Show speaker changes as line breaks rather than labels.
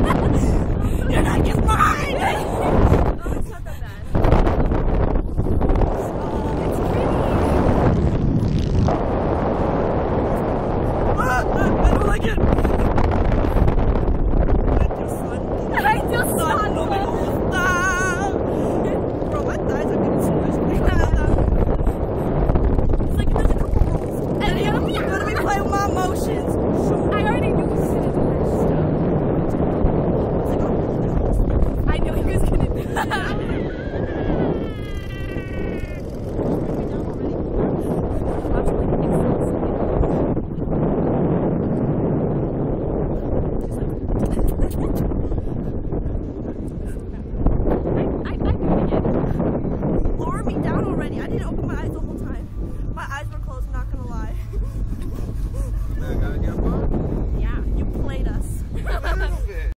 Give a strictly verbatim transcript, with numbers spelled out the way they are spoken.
You're not just mine!
Oh, it's not that bad. Oh, it's pretty.
Ah, I don't like it!
I feel sun.
No me gusta! Bro, my thighs are getting serious. It's like there's a couple rules.
And the other one,
You're gonna be playing with my emotions.
I already knew he was gonna do that stuff. I knew he was gonna do that.
Lower me down already. I didn't open my eyes the whole time.